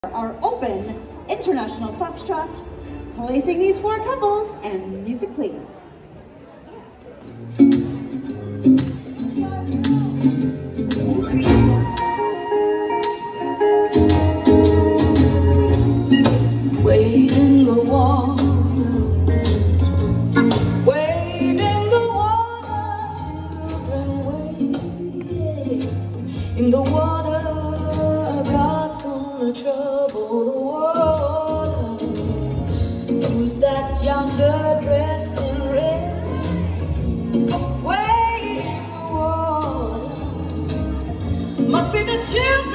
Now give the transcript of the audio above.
Our open international Foxtrot, placing these 4 couples, and music please. Wade in the water, wade in the water, children, wade in the water. God's gonna trouble the water. Who's that yonder dressed in red? Wade in the water. Must be the children.